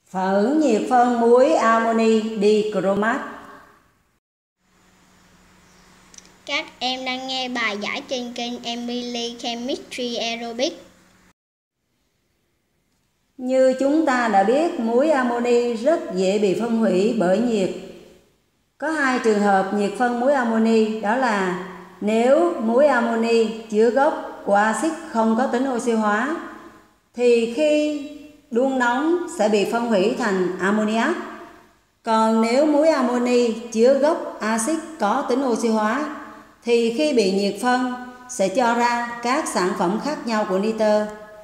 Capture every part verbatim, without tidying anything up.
Phản ứng nhiệt phân muối ammoni dichromate. Các em đang nghe bài giải trên kênh Emily Chemistry Aerobic. Như chúng ta đã biết, muối ammoni rất dễ bị phân hủy bởi nhiệt. Có hai trường hợp nhiệt phân muối ammoni, đó là nếu muối ammoni chứa gốc của axit không có tính oxy hóa thì khi đun nóng sẽ bị phân hủy thành ammoniac. Còn nếu muối ammoni chứa gốc axit có tính oxy hóa thì khi bị nhiệt phân sẽ cho ra các sản phẩm khác nhau của nitơ.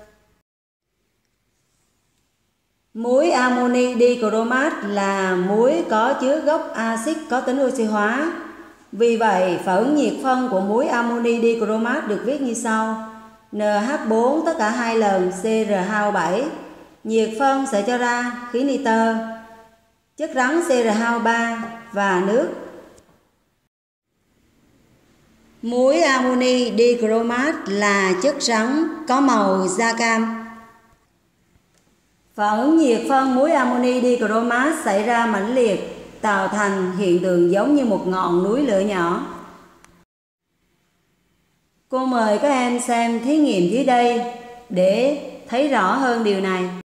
Muối ammoni dichromate là muối có chứa gốc axit có tính oxy hóa. Vì vậy, phản ứng nhiệt phân của muối ammoni dichromate được viết như sau: en hát bốn tất cả hai lần xê rờ hai o bảy. Nhiệt phân sẽ cho ra khí nitơ, chất rắn xê rờ hai o ba và nước. Muối ammoni dichromate là chất rắn có màu da cam. Phản ứng nhiệt phân muối ammoni dichromate xảy ra mãnh liệt, tạo thành hiện tượng giống như một ngọn núi lửa nhỏ. Cô mời các em xem thí nghiệm dưới đây để thấy rõ hơn điều này.